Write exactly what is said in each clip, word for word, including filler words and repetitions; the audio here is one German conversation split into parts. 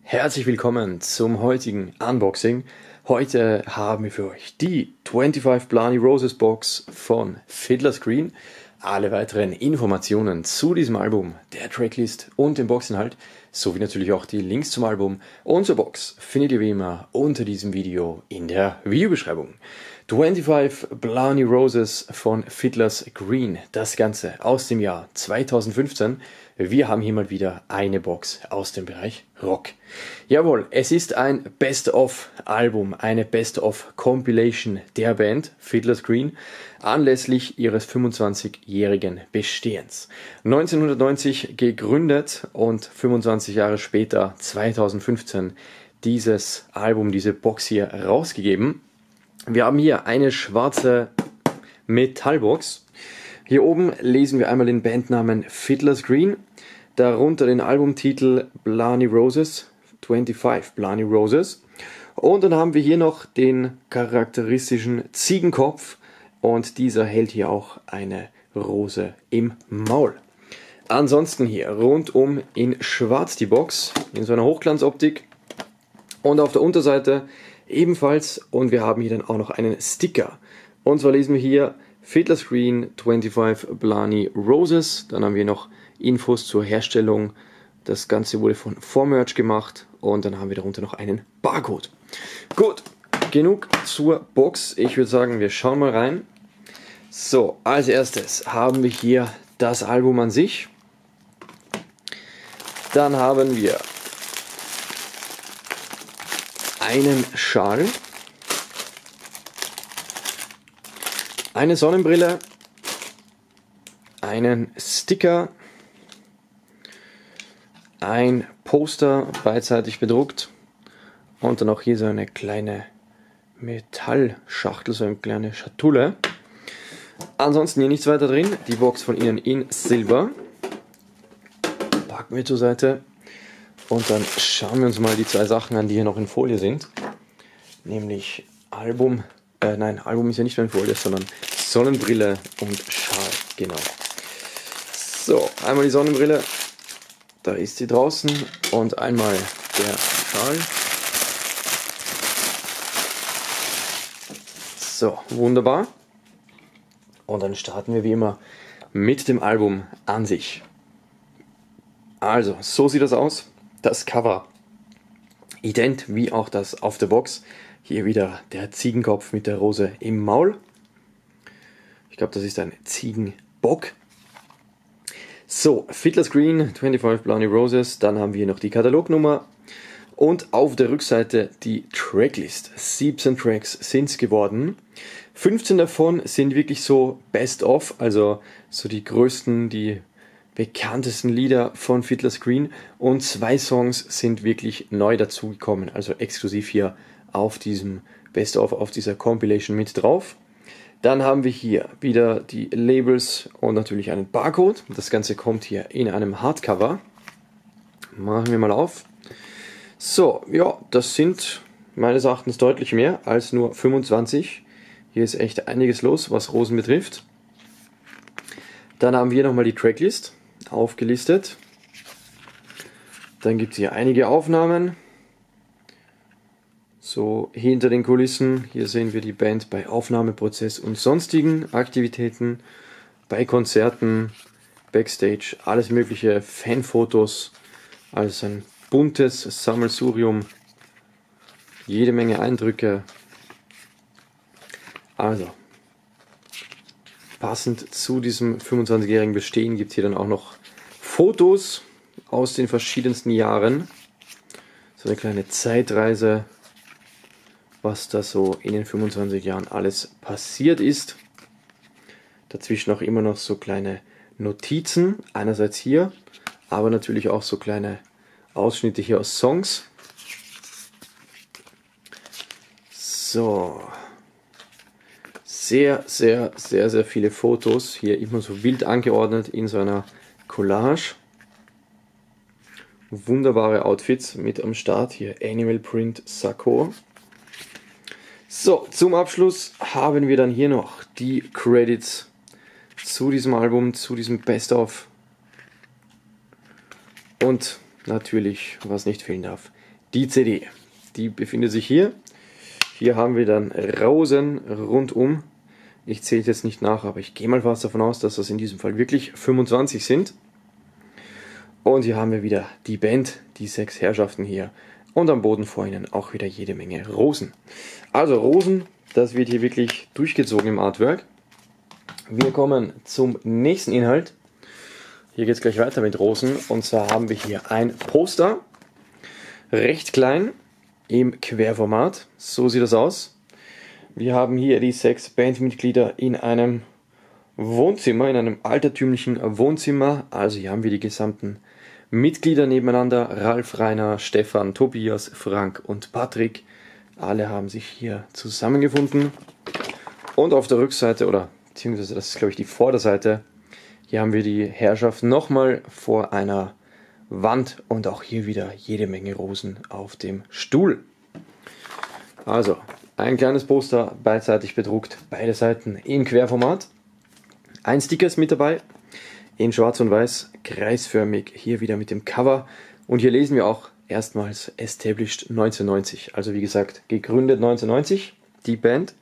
Herzlich willkommen zum heutigen Unboxing. Heute haben wir für euch die fünfundzwanzig Blarney Roses Box von Fiddler's Green. Alle weiteren Informationen zu diesem Album, der Tracklist und dem Boxinhalt, sowie natürlich auch die Links zum Album und zur Box findet ihr wie immer unter diesem Video in der Videobeschreibung. fünfundzwanzig Blarney Roses von Fiddler's Green, das Ganze aus dem Jahr zweitausendfünfzehn. Wir haben hier mal wieder eine Box aus dem Bereich Rock. Jawohl, es ist ein Best-of-Album, eine Best-of-Compilation der Band Fiddler's Green anlässlich ihres fünfundzwanzigjährigen Bestehens. neunzehnhundertneunzig gegründet und fünfundzwanzig Jahre später, zweitausendfünfzehn, dieses Album, diese Box hier rausgegeben. Wir haben hier eine schwarze Metallbox. Hier oben lesen wir einmal den Bandnamen Fiddler's Green, darunter den Albumtitel Blarney Roses, fünfundzwanzig Blarney Roses. Und dann haben wir hier noch den charakteristischen Ziegenkopf und dieser hält hier auch eine Rose im Maul. Ansonsten hier rundum in schwarz die Box, in so einer Hochglanzoptik und auf der Unterseite ebenfalls, und wir haben hier dann auch noch einen Sticker. Und zwar lesen wir hier Fiddler's Green fünfundzwanzig Blarney Roses. Dann haben wir noch Infos zur Herstellung. Das Ganze wurde von vier Merch gemacht und dann haben wir darunter noch einen Barcode. Gut, genug zur Box. Ich würde sagen, wir schauen mal rein. So, als erstes haben wir hier das Album an sich. Dann haben wir einen Schal, eine Sonnenbrille, einen Sticker, ein Poster beidseitig bedruckt und dann auch hier so eine kleine Metallschachtel, so eine kleine Schatulle. Ansonsten hier nichts weiter drin, die Box von innen in Silber. Packen wir zur Seite. Und dann schauen wir uns mal die zwei Sachen an, die hier noch in Folie sind. Nämlich Album, äh, nein, Album ist ja nicht mehr in Folie, sondern Sonnenbrille und Schal, genau. So, einmal die Sonnenbrille, da ist sie draußen, und einmal der Schal. So, wunderbar. Und dann starten wir wie immer mit dem Album an sich. Also, so sieht das aus. Das Cover, ident wie auch das auf der Box. Hier wieder der Ziegenkopf mit der Rose im Maul. Ich glaube, das ist ein Ziegenbock. So, Fiddler's Green, fünfundzwanzig Blarney Roses. Dann haben wir hier noch die Katalognummer. Und auf der Rückseite die Tracklist. siebzehn Tracks sind es geworden. fünfzehn davon sind wirklich so Best-of, also so die größten, die bekanntesten Lieder von Fiddler's Green, und zwei Songs sind wirklich neu dazugekommen, also exklusiv hier auf diesem Best-of, auf dieser Compilation mit drauf. Dann haben wir hier wieder die Labels und natürlich einen Barcode. Das Ganze kommt hier in einem Hardcover. Machen wir mal auf. So, ja, das sind meines Erachtens deutlich mehr als nur fünfundzwanzig. Hier ist echt einiges los, was Rosen betrifft. Dann haben wir nochmal die Tracklist aufgelistet. Dann gibt es hier einige Aufnahmen. So hinter den Kulissen. Hier sehen wir die Band bei Aufnahmeprozess und sonstigen Aktivitäten, bei Konzerten, Backstage, alles mögliche, Fanfotos, also ein buntes Sammelsurium, jede Menge Eindrücke. Also passend zu diesem fünfundzwanzigjährigen Bestehen gibt es hier dann auch noch Fotos aus den verschiedensten Jahren. So eine kleine Zeitreise, was da so in den fünfundzwanzig Jahren alles passiert ist. Dazwischen auch immer noch so kleine Notizen, einerseits hier, aber natürlich auch so kleine Ausschnitte hier aus Songs. So. Sehr, sehr, sehr, sehr viele Fotos, hier immer so wild angeordnet in so einer Collage. Wunderbare Outfits mit am Start, hier Animal Print Sakko. So, zum Abschluss haben wir dann hier noch die Credits zu diesem Album, zu diesem Best-of. Und natürlich, was nicht fehlen darf, die C D. Die befindet sich hier. Hier haben wir dann Rosen rundum. Ich zähle jetzt nicht nach, aber ich gehe mal fast davon aus, dass das in diesem Fall wirklich fünfundzwanzig sind. Und hier haben wir wieder die Band, die sechs Herrschaften hier. Und am Boden vor ihnen auch wieder jede Menge Rosen. Also Rosen, das wird hier wirklich durchgezogen im Artwork. Wir kommen zum nächsten Inhalt. Hier geht es gleich weiter mit Rosen. Und zwar haben wir hier ein Poster. Recht klein im Querformat. So sieht das aus. Wir haben hier die sechs Bandmitglieder in einem Wohnzimmer, in einem altertümlichen Wohnzimmer. Also hier haben wir die gesamten Mitglieder nebeneinander. Ralf, Rainer, Stefan, Tobias, Frank und Patrick. Alle haben sich hier zusammengefunden. Und auf der Rückseite, oder beziehungsweise das ist glaube ich die Vorderseite, hier haben wir die Herrschaft nochmal vor einer Wand und auch hier wieder jede Menge Rosen auf dem Stuhl. Also ein kleines Poster, beidseitig bedruckt, beide Seiten in Querformat. Ein Sticker ist mit dabei, in schwarz und weiß, kreisförmig, hier wieder mit dem Cover. Und hier lesen wir auch erstmals Established neunzehnhundertneunzig, also wie gesagt gegründet neunzehnhundertneunzig, die Band.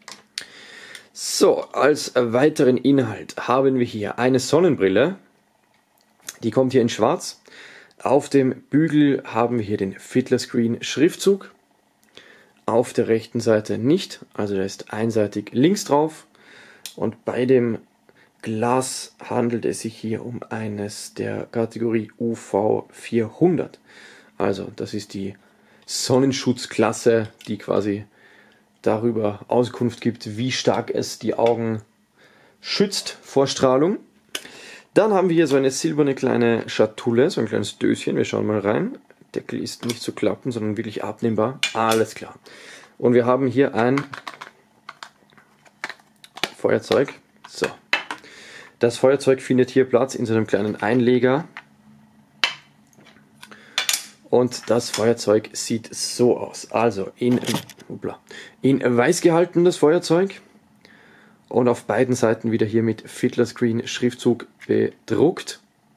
So, als weiteren Inhalt haben wir hier eine Sonnenbrille, die kommt hier in schwarz. Auf dem Bügel haben wir hier den Fiddler Screen Schriftzug. Auf der rechten Seite nicht, also da ist einseitig links drauf. Und bei dem Glas handelt es sich hier um eines der Kategorie U V vierhundert. Also das ist die Sonnenschutzklasse, die quasi darüber Auskunft gibt, wie stark es die Augen schützt vor Strahlung. Dann haben wir hier so eine silberne kleine Schatulle, so ein kleines Döschen. Wir schauen mal rein. Deckel ist nicht zu klappen, sondern wirklich abnehmbar. Alles klar. Und wir haben hier ein Feuerzeug. So. Das Feuerzeug findet hier Platz in so einem kleinen Einleger. Und das Feuerzeug sieht so aus. Also in, hoppla, in weiß gehalten das Feuerzeug. Und auf beiden Seiten wieder hier mit Fiddler Screen Schriftzug bedruckt.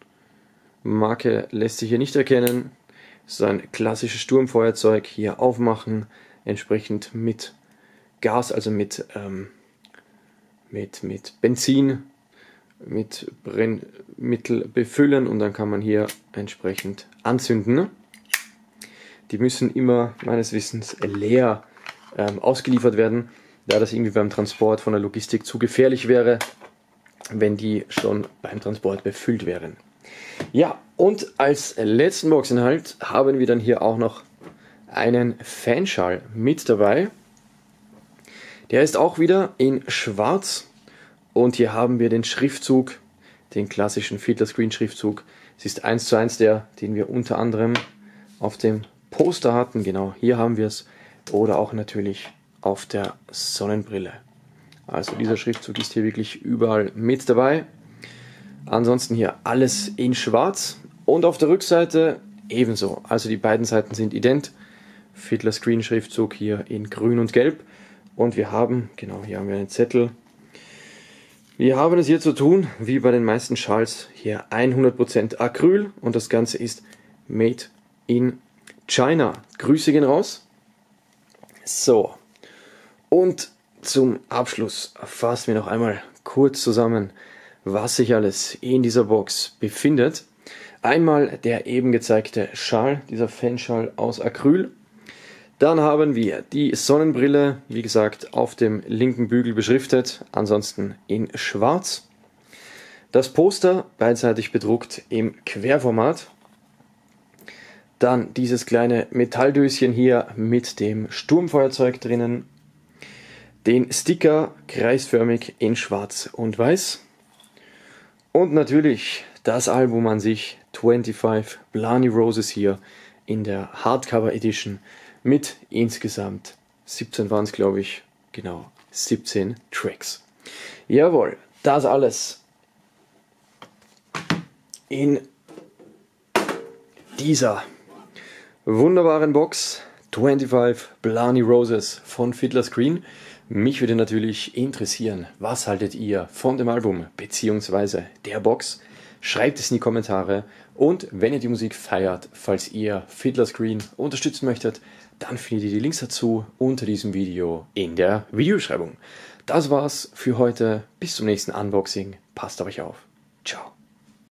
Marke lässt sich hier nicht erkennen. So ein klassisches Sturmfeuerzeug. Hier aufmachen, entsprechend mit Gas, also mit, ähm, mit, mit Benzin, mit Brennmittel befüllen und dann kann man hier entsprechend anzünden. Die müssen immer meines Wissens leer ähm, ausgeliefert werden, da das irgendwie beim Transport von der Logistik zu gefährlich wäre, wenn die schon beim Transport befüllt wären. Ja, und als letzten Boxinhalt haben wir dann hier auch noch einen Fanschal mit dabei. Der ist auch wieder in schwarz und hier haben wir den Schriftzug, den klassischen Fiddler Screen Schriftzug. Es ist eins zu eins der, den wir unter anderem auf dem Poster hatten. Genau, hier haben wir es. Oder auch natürlich auf der Sonnenbrille. Also dieser Schriftzug ist hier wirklich überall mit dabei. Ansonsten hier alles in schwarz. Und auf der Rückseite ebenso. Also die beiden Seiten sind ident. Fiddler Screen Schriftzug hier in grün und gelb. Und wir haben, genau, hier haben wir einen Zettel. Wir haben es hier zu tun, wie bei den meisten Schals, hier hundert Prozent Acryl. Und das Ganze ist made in China. Grüße gehen raus. So. Und zum Abschluss fassen wir noch einmal kurz zusammen, was sich alles in dieser Box befindet. Einmal der eben gezeigte Schal, dieser Fanschal aus Acryl. Dann haben wir die Sonnenbrille, wie gesagt, auf dem linken Bügel beschriftet, ansonsten in schwarz. Das Poster, beidseitig bedruckt im Querformat. Dann dieses kleine Metalldöschen hier mit dem Sturmfeuerzeug drinnen. Den Sticker kreisförmig in schwarz und weiß. Und natürlich das Album an sich, fünfundzwanzig Blarney Roses hier in der Hardcover Edition mit insgesamt siebzehn waren es, glaube ich, genau, siebzehn Tracks. Jawohl, das alles in dieser wunderbaren Box fünfundzwanzig Blarney Roses von Fiddler Screen. Mich würde natürlich interessieren, was haltet ihr von dem Album bzw. der Box? schreibt es in die Kommentare. Und wenn ihr die Musik feiert, falls ihr Fiddler's Green unterstützen möchtet, dann findet ihr die Links dazu unter diesem Video in der Videobeschreibung. Das war's für heute. Bis zum nächsten Unboxing. Passt auf euch auf. Ciao.